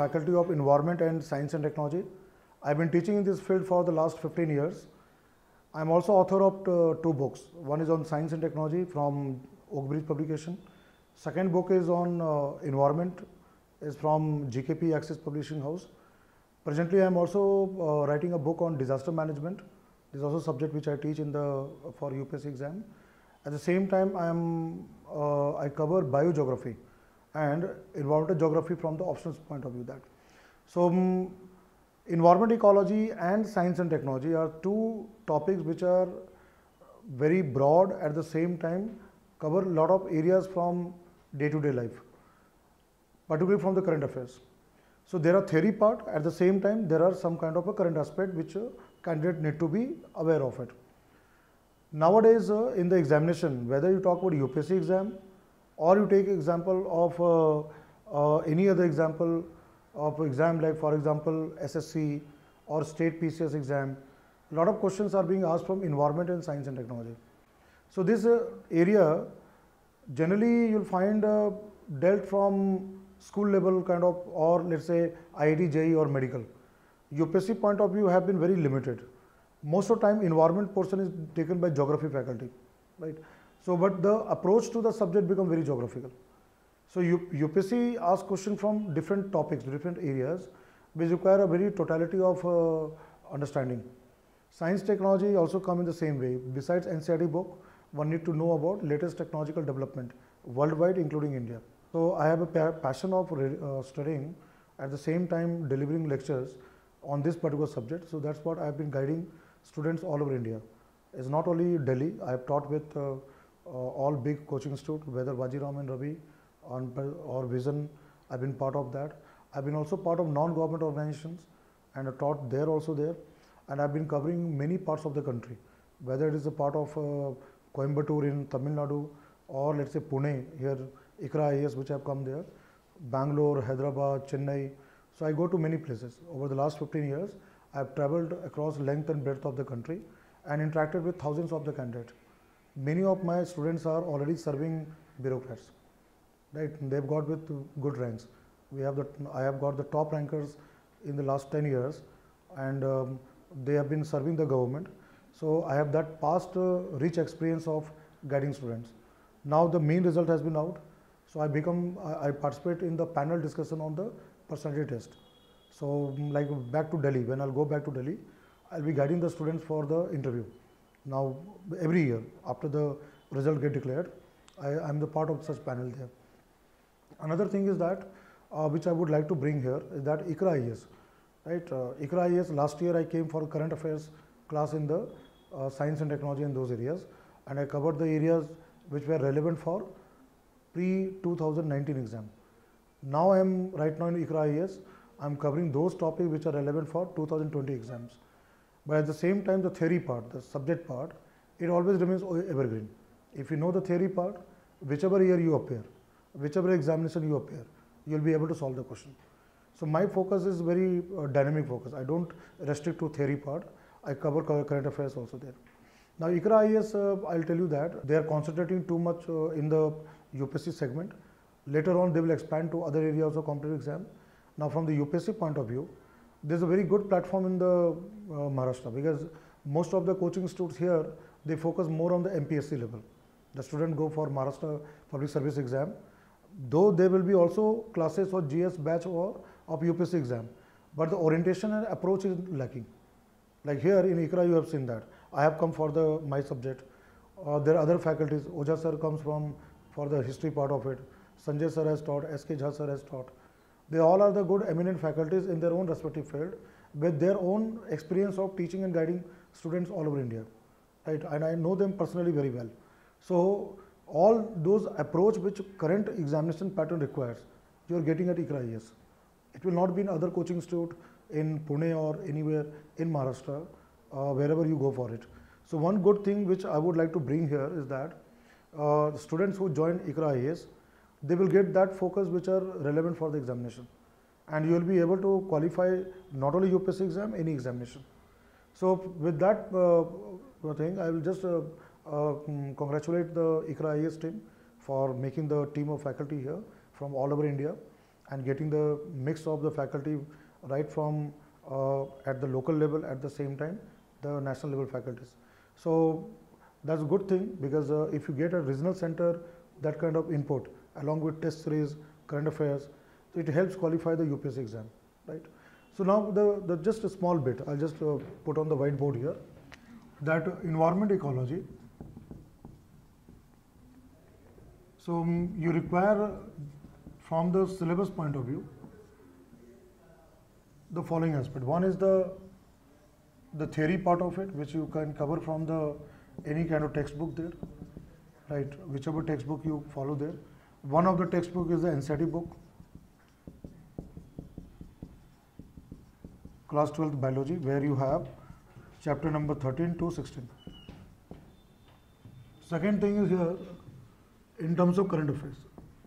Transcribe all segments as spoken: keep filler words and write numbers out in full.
Faculty of Environment and Science and Technology. I've been teaching in this field for the last fifteen years. I'm also author of uh, two books. One is on Science and Technology from Oakbridge Publication. Second book is on uh, Environment, is from G K P Access Publishing House. Presently, I'm also uh, writing a book on disaster management. This is also a subject which I teach in the for U P S C exam. At the same time, I am uh, I cover biogeography and environmental geography from the optional point of view. That so um, environment ecology and science and technology are two topics which are very broad, at the same time cover a lot of areas from day-to-day life, particularly from the current affairs. So there are theory part, at the same time there are some kind of a current aspect which a candidate need to be aware of it. Nowadays uh, in the examination, whether you talk about U P S C exam or you take example of uh, uh, any other example of exam, like for example S S C or state P C S exam, a lot of questions are being asked from environment and science and technology. So this uh, area generally you'll find uh, dealt from school level kind of, or let's say I I T, J E E or medical. U P S C point of view have been very limited. Most of the time environment portion is taken by geography faculty, right? So but the approach to the subject become very geographical. So U P S C asks question from different topics, different areas, which require a very totality of uh, understanding. Science technology also come in the same way. Besides N C E R T book, one need to know about latest technological development worldwide, including India. So I have a pa passion of uh, studying, at the same time delivering lectures on this particular subject. So that's what I have been guiding students all over India. It's not only Delhi. I have taught with uh, uh, all big coaching institutes, whether Vajiram and Ravi on, or Vision. I've been part of that. I've been also part of non-government organizations and I've taught there also there. And I've been covering many parts of the country, whether it is a part of uh, Coimbatore in Tamil Nadu, or let's say Pune here, I Q R A I A S which have come there, Bangalore, Hyderabad, Chennai. So I go to many places. Over the last fifteen years, I have travelled across length and breadth of the country and interacted with thousands of the candidates. Many of my students are already serving bureaucrats, right? They've got with good ranks. We have the, I have got the top rankers in the last ten years, and um, they have been serving the government. So I have that past uh, rich experience of guiding students. Now the main result has been out. So I become, I, I participate in the panel discussion on the personality test. So like back to Delhi, when I'll go back to Delhi, I'll be guiding the students for the interview. Now every year after the result get declared, I am the part of such panel there. Another thing is that, uh, which I would like to bring here, is that I Q R A I A S. Right, uh, I Q R A I A S, last year I came for current affairs class in the uh, science and technology in those areas, and I covered the areas which were relevant for pre two thousand nineteen exam. Now I am right now in I Q R A I A S, I am covering those topics which are relevant for two thousand twenty exams. But at the same time, the theory part, the subject part, it always remains evergreen. If you know the theory part, whichever year you appear, whichever examination you appear, you will be able to solve the question. So my focus is very uh, dynamic focus. I don't restrict to theory part. I cover current affairs also there. Now I Q R A I A S, uh, I'll tell you that they are concentrating too much uh, in the U P S C segment. Later on they will expand to other areas of competitive exam. Now from the U P S C point of view, there's a very good platform in the uh, Maharashtra, because most of the coaching institutes here, they focus more on the M P S C level. The student go for Maharashtra Public Service exam, though there will be also classes for G S batch or of U P S C exam, but the orientation and approach is lacking. Like here in I Q R A, you have seen that. I have come for the my subject. Uh, there are other faculties. Ojha sir comes from for the history part of it. Sanjay sir has taught. S K Jha sir has taught. They all are the good eminent faculties in their own respective field, with their own experience of teaching and guiding students all over India, right? And I know them personally very well. So all those approach which current examination pattern requires, you are getting at I Q R A I A S. It will not be in other coaching institute in Pune or anywhere in Maharashtra, uh, wherever you go for it. So one good thing which I would like to bring here is that uh, students who join I Q R A I A S, they will get that focus which are relevant for the examination, and you will be able to qualify not only U P S C exam, any examination. So with that uh, thing, I will just uh, uh, congratulate the I Q R A I A S team for making the team of faculty here from all over India. and getting the mix of the faculty right from uh, at the local level, at the same time the national level faculties. So that's a good thing, because uh, if you get a regional center, that kind of input along with test series, current affairs, so it helps qualify the U P S C exam, right? So now the, the just a small bit, I'll just uh, put on the whiteboard here, that uh, environment ecology. So um, you require uh, from the syllabus point of view the following aspect. One is the the theory part of it, which you can cover from the any kind of textbook there, right? Whichever textbook you follow there. One of the textbook is the N C E R T book, class twelfth biology, where you have chapter number thirteen to sixteen. Second thing is here, in terms of current affairs,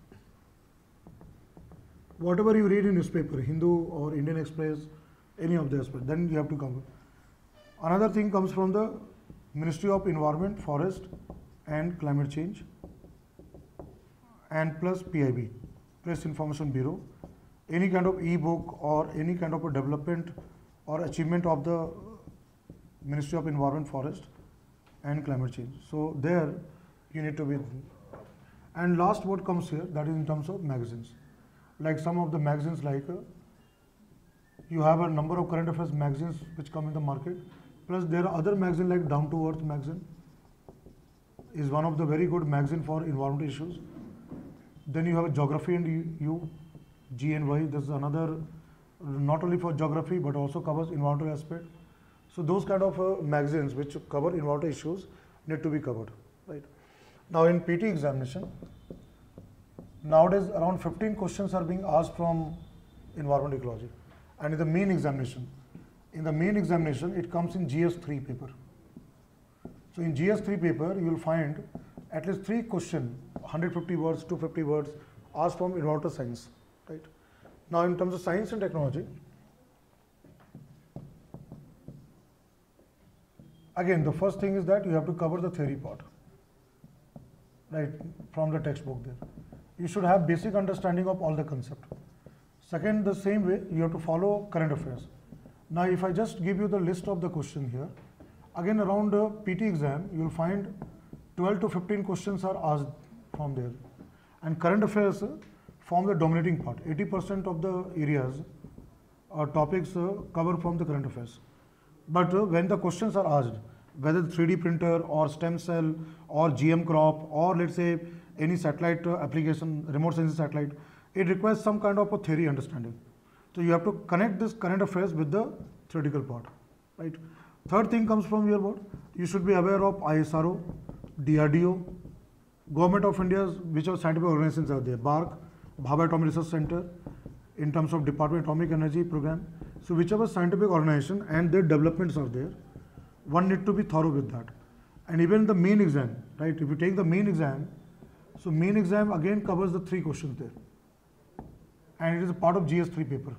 whatever you read in newspaper, Hindu or Indian Express, any of the aspect, then you have to cover. Another thing comes from the Ministry of Environment, Forest and Climate Change, and plus P I B, Press Information Bureau, any kind of e-book or any kind of a development or achievement of the Ministry of Environment, Forest and Climate Change. So there you need to be. And last what comes here, that is in terms of magazines. Like some of the magazines, like uh, you have a number of current affairs magazines which come in the market, plus there are other magazines like Down to Earth magazine is one of the very good magazine for environmental issues. Then you have a Geography and You, G N Y, this is another, not only for geography but also covers environmental aspect. So those kind of uh, magazines which cover environmental issues need to be covered, right? Now in P T examination, nowadays around fifteen questions are being asked from environmental ecology, and in the main examination, in the main examination it comes in G S three paper. So in G S three paper you will find at least three questions, one hundred fifty words, two hundred fifty words asked from environmental science, right? Now in terms of science and technology, again the first thing is that you have to cover the theory part, right, from the textbook there. You should have basic understanding of all the concept. Second, the same way you have to follow current affairs. Now if I just give you the list of the question here, again around the P T exam you will find twelve to fifteen questions are asked from there, and current affairs uh, form the dominating part. eighty percent of the areas or topics uh, cover from the current affairs. But uh, when the questions are asked, whether three D printer or stem cell or G M crop or let's say any satellite uh, application, remote sensing satellite, it requires some kind of a theory understanding. So you have to connect this current affairs with the theoretical part, right? Third thing comes from your board. You should be aware of I S R O, D R D O, Government of India's whichever scientific organizations are there, BARC, Bhabha Atomic Research Center, in terms of Department of Atomic Energy program. So whichever scientific organization and their developments are there, one need to be thorough with that. And even the main exam, right? If you take the main exam, so main exam again covers the three questions there, and it is a part of G S three paper.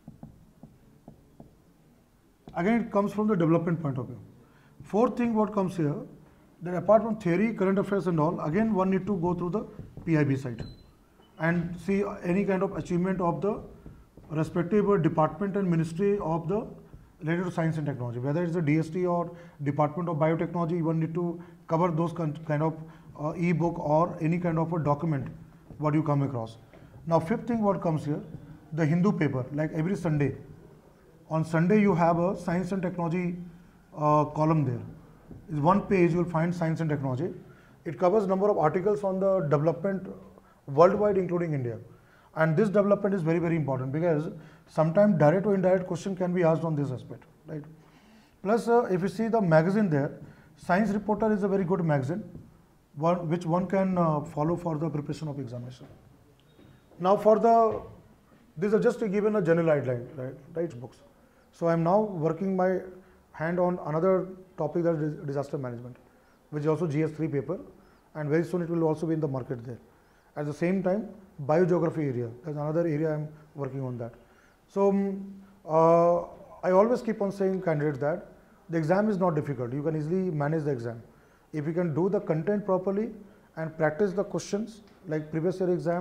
Again, it comes from the development point of view. Fourth thing what comes here, that apart from theory, current affairs and all, again one need to go through the P I B side and see any kind of achievement of the respective department and ministry of the related to science and technology, whether it's the D S T or Department of Biotechnology. One need to cover those kind of uh, e-book or any kind of a document what you come across. Now fifth thing what comes here, the Hindu paper, like every Sunday. On Sunday you have a science and technology uh, column there. Is one page you will find science and technology. It covers number of articles on the development worldwide including India. And this development is very very important, because sometimes direct or indirect question can be asked on this aspect, right? Plus uh, if you see the magazine there, Science Reporter is a very good magazine, one, which one can uh, follow for the preparation of examination. Now for the, these are just given a general outline, right, right books. So I am now working my hand on another topic, that is disaster management, which is also G S three paper, and very soon it will also be in the market there. At the same time, biogeography area, there's another area I am working on that. So um, uh, I always keep on saying candidates that the exam is not difficult. You can easily manage the exam. If you can do the content properly and practice the questions like previous year exam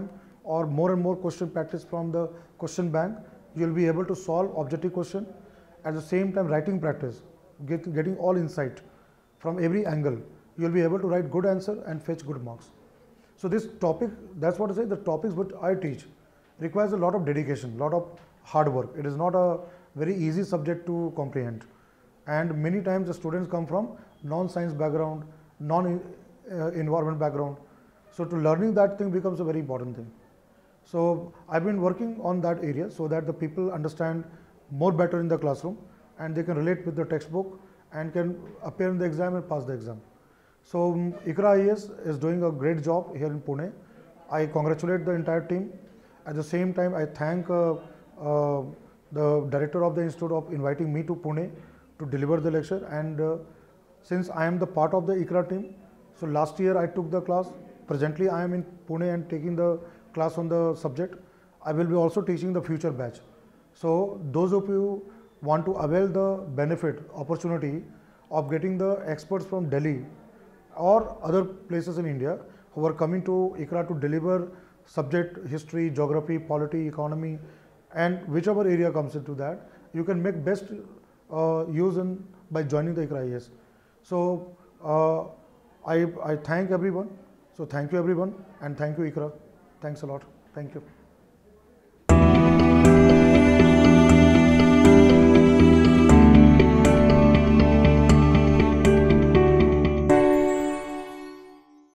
or more and more question practice from the question bank, you will be able to solve objective question. At the same time, writing practice, get, getting all insight from every angle, you will be able to write good answer and fetch good marks. So this topic, that's what I say, the topics which I teach requires a lot of dedication, lot of hard work. It is not a very easy subject to comprehend. And many times the students come from non-science background, non-environment background. So to learning that thing becomes a very important thing. So I've been working on that area so that the people understand more better in the classroom and they can relate with the textbook and can appear in the exam and pass the exam. So um, I C R A I A S is doing a great job here in Pune. I congratulate the entire team. At the same time, I thank uh, uh, the director of the institute of inviting me to Pune to deliver the lecture. And uh, since I am the part of the I C R A team, so last year I took the class. Presently I am in Pune and taking the class on the subject. I will be also teaching the future batch. So those of you want to avail the benefit, opportunity of getting the experts from Delhi or other places in India who are coming to I C R A to deliver subject history, geography, polity, economy, and whichever area comes into that, you can make best uh, use in by joining the I C R A I A S. So uh, I, I thank everyone. So thank you everyone and thank you I C R A. Thanks a lot. Thank you.